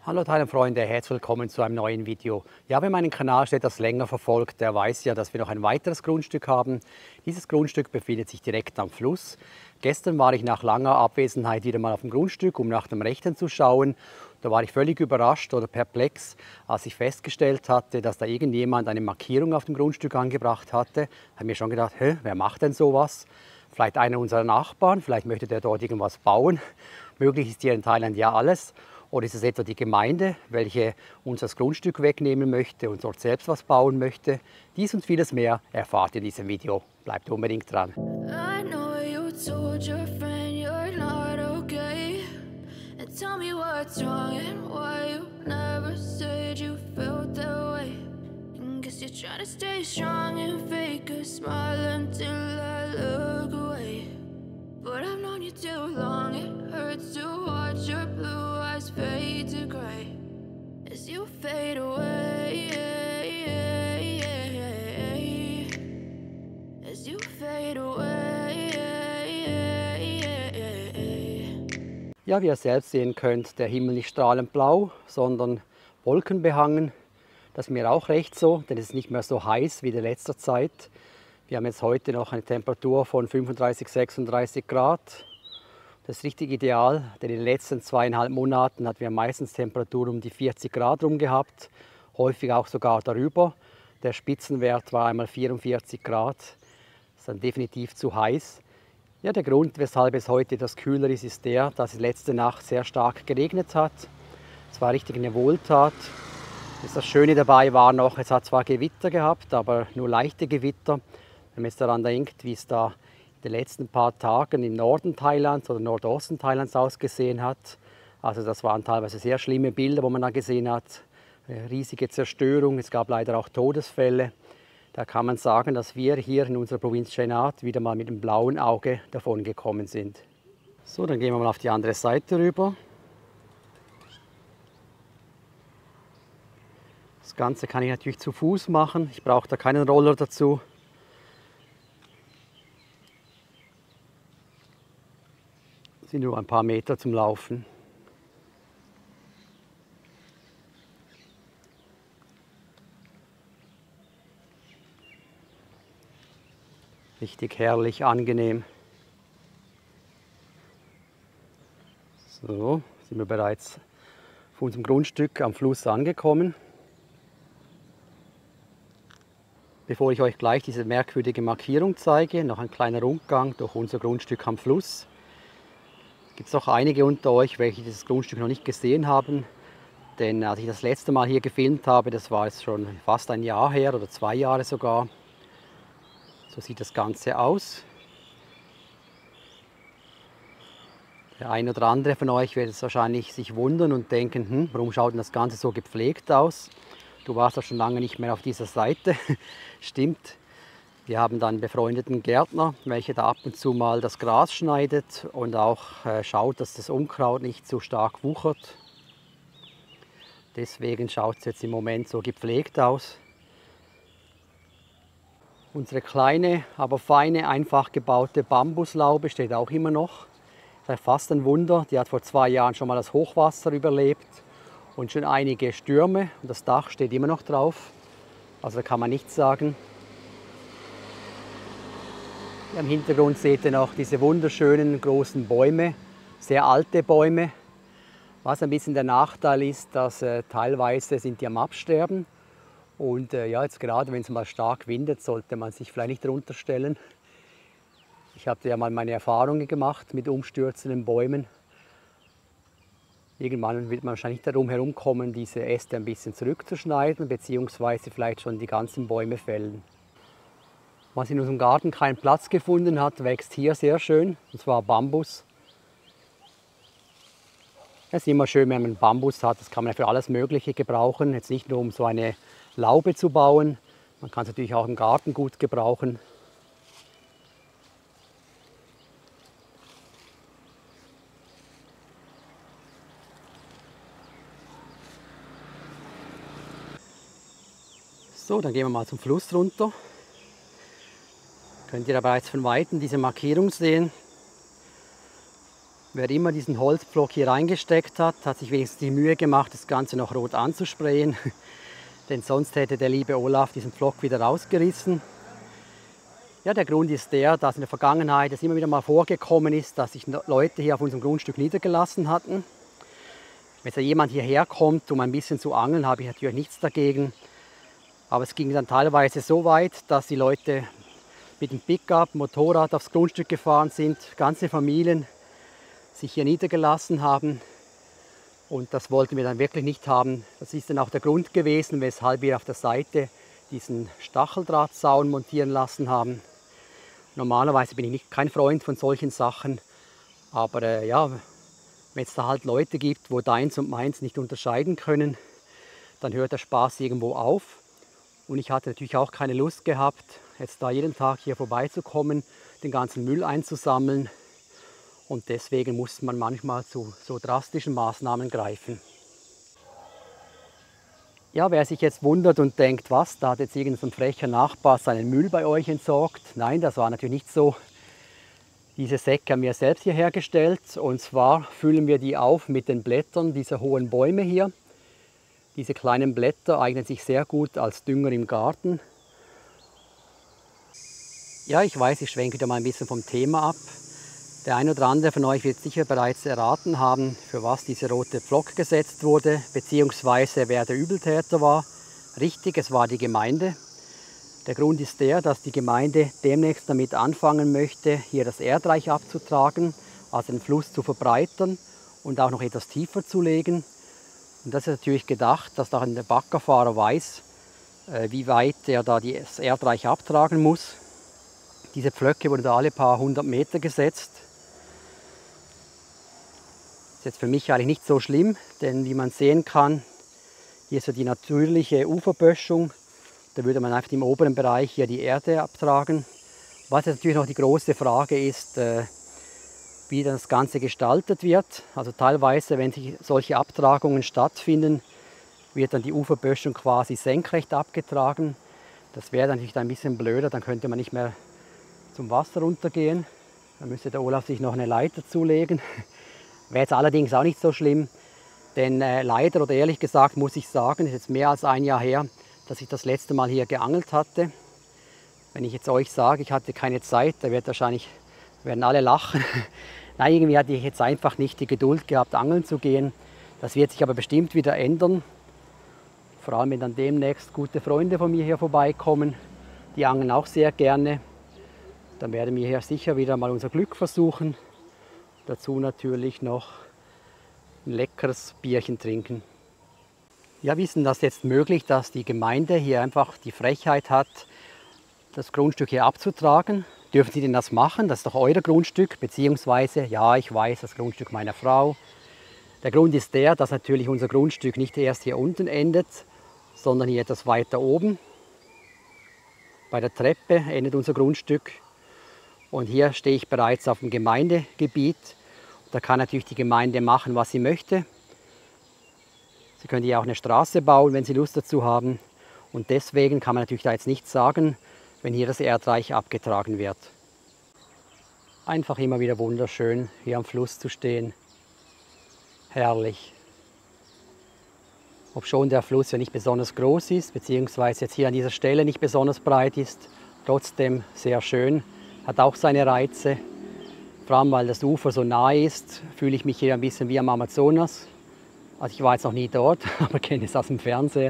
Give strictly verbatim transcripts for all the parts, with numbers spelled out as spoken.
Hallo Teilenfreunde, herzlich willkommen zu einem neuen Video. Ja, wer meinen Kanal schon etwas länger verfolgt, der weiß ja, dass wir noch ein weiteres Grundstück haben. Dieses Grundstück befindet sich direkt am Fluss. Gestern war ich nach langer Abwesenheit wieder mal auf dem Grundstück, um nach dem Rechten zu schauen. Da war ich völlig überrascht oder perplex, als ich festgestellt hatte, dass da irgendjemand eine Markierung auf dem Grundstück angebracht hatte. Ich habe mir schon gedacht, hä, wer macht denn sowas? Vielleicht einer unserer Nachbarn, vielleicht möchte der dort irgendwas bauen. Möglich ist hier in Thailand ja alles. Oder ist es etwa die Gemeinde, welche uns das Grundstück wegnehmen möchte und dort selbst was bauen möchte? Dies und vieles mehr erfahrt ihr in diesem Video. Bleibt unbedingt dran. I know you told your friend you're not okay. And tell me what's wrong and why you never said you felt that way. And guess you're trying to stay strong and fake a smile until I look away. But I've known you too long, it hurts to watch your blue eyes fade to grey as you fade away, as you fade away. Ja, wie ihr selbst sehen könnt, der Himmel nicht strahlend blau, sondern wolkenbehangen. Das ist mir auch recht so, denn es ist nicht mehr so heiß wie in letzter Zeit. Wir haben jetzt heute noch eine Temperatur von fünfunddreißig, sechsunddreißig Grad. Das ist richtig ideal, denn in den letzten zweieinhalb Monaten hatten wir meistens Temperaturen um die vierzig Grad rum gehabt, häufig auch sogar darüber. Der Spitzenwert war einmal vierundvierzig Grad. Das ist dann definitiv zu heiß. Ja, der Grund, weshalb es heute etwas kühler ist, ist der, dass es letzte Nacht sehr stark geregnet hat. Es war richtig eine Wohltat. Das Schöne dabei war noch, es hat zwar Gewitter gehabt, aber nur leichte Gewitter. Wenn man jetzt daran denkt, wie es da in den letzten paar Tagen im Norden Thailands oder Nordosten Thailands ausgesehen hat. Also das waren teilweise sehr schlimme Bilder, wo man da gesehen hat. Eine riesige Zerstörung, es gab leider auch Todesfälle. Da kann man sagen, dass wir hier in unserer Provinz Shenat wieder mal mit dem blauen Auge davon gekommen sind. So, dann gehen wir mal auf die andere Seite rüber. Das Ganze kann ich natürlich zu Fuß machen. Ich brauche da keinen Roller dazu. Es sind nur ein paar Meter zum Laufen. Richtig herrlich, angenehm. So, sind wir bereits auf unserem Grundstück am Fluss angekommen. Bevor ich euch gleich diese merkwürdige Markierung zeige, noch ein kleiner Rundgang durch unser Grundstück am Fluss. Gibt es auch einige unter euch, welche dieses Grundstück noch nicht gesehen haben. Denn als ich das letzte Mal hier gefilmt habe, das war jetzt schon fast ein Jahr her oder zwei Jahre sogar. So sieht das Ganze aus. Der eine oder andere von euch wird es wahrscheinlich sich wundern und denken, hm, warum schaut denn das Ganze so gepflegt aus? Du warst ja schon lange nicht mehr auf dieser Seite. Stimmt. Wir haben dann einen befreundeten Gärtner, welcher da ab und zu mal das Gras schneidet und auch äh, schaut, dass das Unkraut nicht zu stark wuchert. Deswegen schaut es jetzt im Moment so gepflegt aus. Unsere kleine, aber feine, einfach gebaute Bambuslaube steht auch immer noch. Das ist fast ein Wunder. Die hat vor zwei Jahren schon mal das Hochwasser überlebt und schon einige Stürme. Und das Dach steht immer noch drauf. Also da kann man nichts sagen. Im Hintergrund seht ihr noch diese wunderschönen großen Bäume, sehr alte Bäume. Was ein bisschen der Nachteil ist, dass äh, teilweise sind die am Absterben. Und äh, ja, jetzt gerade wenn es mal stark windet, sollte man sich vielleicht nicht drunter stellen. Ich hatte ja mal meine Erfahrungen gemacht mit umstürzenden Bäumen. Irgendwann wird man wahrscheinlich darum herumkommen, diese Äste ein bisschen zurückzuschneiden, beziehungsweise vielleicht schon die ganzen Bäume fällen. Was in unserem Garten keinen Platz gefunden hat, wächst hier sehr schön, und zwar Bambus. Es ist immer schön, wenn man Bambus hat, das kann man für alles Mögliche gebrauchen. Jetzt nicht nur um so eine Laube zu bauen, man kann es natürlich auch im Garten gut gebrauchen. So, dann gehen wir mal zum Fluss runter. Könnt ihr da bereits von Weitem diese Markierung sehen. Wer immer diesen Holzpflock hier reingesteckt hat, hat sich wenigstens die Mühe gemacht, das Ganze noch rot anzusprayen. Denn sonst hätte der liebe Olaf diesen Pflock wieder rausgerissen. Ja, der Grund ist der, dass in der Vergangenheit es immer wieder mal vorgekommen ist, dass sich Leute hier auf unserem Grundstück niedergelassen hatten. Wenn jetzt jemand hierher kommt, um ein bisschen zu angeln, habe ich natürlich nichts dagegen. Aber es ging dann teilweise so weit, dass die Leute mit dem Pickup, Motorrad aufs Grundstück gefahren sind, ganze Familien sich hier niedergelassen haben. Und das wollten wir dann wirklich nicht haben. Das ist dann auch der Grund gewesen, weshalb wir auf der Seite diesen Stacheldrahtzaun montieren lassen haben. Normalerweise bin ich nicht, kein Freund von solchen Sachen, aber äh, ja, wenn es da halt Leute gibt, wo deins und meins nicht unterscheiden können, dann hört der Spaß irgendwo auf. Und ich hatte natürlich auch keine Lust gehabt, jetzt da jeden Tag hier vorbeizukommen, den ganzen Müll einzusammeln. Und deswegen muss man manchmal zu so drastischen Maßnahmen greifen. Ja, wer sich jetzt wundert und denkt, was, da hat jetzt irgendein so ein frecher Nachbar seinen Müll bei euch entsorgt. Nein, das war natürlich nicht so. Diese Säcke haben wir selbst hier hergestellt. Und zwar füllen wir die auf mit den Blättern dieser hohen Bäume hier. Diese kleinen Blätter eignen sich sehr gut als Dünger im Garten. Ja, ich weiß, ich schwenke wieder mal ein bisschen vom Thema ab. Der eine oder andere von euch wird sicher bereits erraten haben, für was dieser rote Pflock gesetzt wurde, beziehungsweise wer der Übeltäter war. Richtig, es war die Gemeinde. Der Grund ist der, dass die Gemeinde demnächst damit anfangen möchte, hier das Erdreich abzutragen, also den Fluss zu verbreitern und auch noch etwas tiefer zu legen. Und das ist natürlich gedacht, dass auch der Baggerfahrer weiß, wie weit er da das Erdreich abtragen muss. Diese Pflöcke wurden da alle paar hundert Meter gesetzt. Das ist jetzt für mich eigentlich nicht so schlimm, denn wie man sehen kann, hier ist ja die natürliche Uferböschung. Da würde man einfach im oberen Bereich hier die Erde abtragen. Was jetzt natürlich noch die große Frage ist, wie das Ganze gestaltet wird. Also teilweise, wenn sich solche Abtragungen stattfinden, wird dann die Uferböschung quasi senkrecht abgetragen. Das wäre dann natürlich ein bisschen blöder, dann könnte man nicht mehr zum Wasser runtergehen. Dann müsste der Olaf sich noch eine Leiter zulegen. Wäre jetzt allerdings auch nicht so schlimm, denn äh, leider oder ehrlich gesagt muss ich sagen, es ist jetzt mehr als ein Jahr her, dass ich das letzte Mal hier geangelt hatte. Wenn ich jetzt euch sage, ich hatte keine Zeit, da wird wahrscheinlich, werden alle lachen. Nein, irgendwie hatte ich jetzt einfach nicht die Geduld gehabt, angeln zu gehen. Das wird sich aber bestimmt wieder ändern. Vor allem, wenn dann demnächst gute Freunde von mir hier vorbeikommen. Die angeln auch sehr gerne. Dann werden wir hier sicher wieder mal unser Glück versuchen. Dazu natürlich noch ein leckeres Bierchen trinken. Ja, wie ist denn das jetzt möglich, dass die Gemeinde hier einfach die Frechheit hat, das Grundstück hier abzutragen? Dürfen Sie denn das machen? Das ist doch euer Grundstück, beziehungsweise, ja, ich weiß, das Grundstück meiner Frau. Der Grund ist der, dass natürlich unser Grundstück nicht erst hier unten endet, sondern hier etwas weiter oben. Bei der Treppe endet unser Grundstück. Und hier stehe ich bereits auf dem Gemeindegebiet. Da kann natürlich die Gemeinde machen, was sie möchte. Sie können hier auch eine Straße bauen, wenn sie Lust dazu haben. Und deswegen kann man natürlich da jetzt nichts sagen, wenn hier das Erdreich abgetragen wird. Einfach immer wieder wunderschön, hier am Fluss zu stehen. Herrlich. Obschon der Fluss ja nicht besonders groß ist, beziehungsweise jetzt hier an dieser Stelle nicht besonders breit ist, trotzdem sehr schön. Hat auch seine Reize. Vor allem, weil das Ufer so nahe ist, fühle ich mich hier ein bisschen wie am Amazonas. Also ich war jetzt noch nie dort, aber kenne es aus dem Fernseher.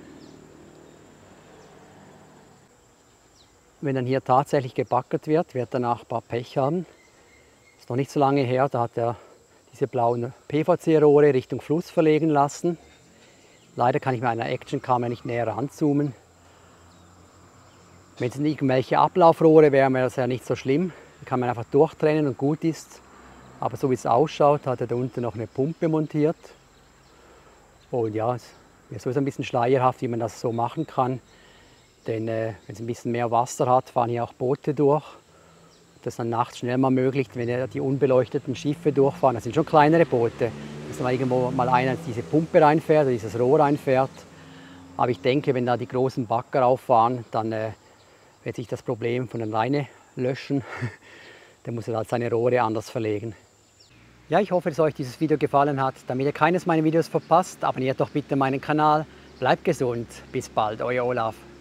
Wenn dann hier tatsächlich gebaggert wird, wird der Nachbar Pech haben. Ist noch nicht so lange her, da hat er diese blauen P V C-Rohre Richtung Fluss verlegen lassen. Leider kann ich mit einer Actionkamera nicht näher ranzoomen. Wenn es irgendwelche Ablaufrohre wären, wäre das ja nicht so schlimm. Die kann man einfach durchtrennen und gut ist. Aber so wie es ausschaut, hat er da unten noch eine Pumpe montiert. Und ja, es ist sowieso ein bisschen schleierhaft, wie man das so machen kann. Denn äh, wenn es ein bisschen mehr Wasser hat, fahren hier auch Boote durch. Das ist dann nachts schnell mal möglich, wenn ja die unbeleuchteten Schiffe durchfahren. Das sind schon kleinere Boote. Dass mal irgendwo mal einer diese Pumpe reinfährt oder dieses Rohr reinfährt. Aber ich denke, wenn da die großen Bagger auffahren, dann äh, wird sich das Problem von alleine löschen. Dann muss er halt seine Rohre anders verlegen. Ja, ich hoffe, dass euch dieses Video gefallen hat. Damit ihr keines meiner Videos verpasst, abonniert doch bitte meinen Kanal. Bleibt gesund. Bis bald, euer Olaf.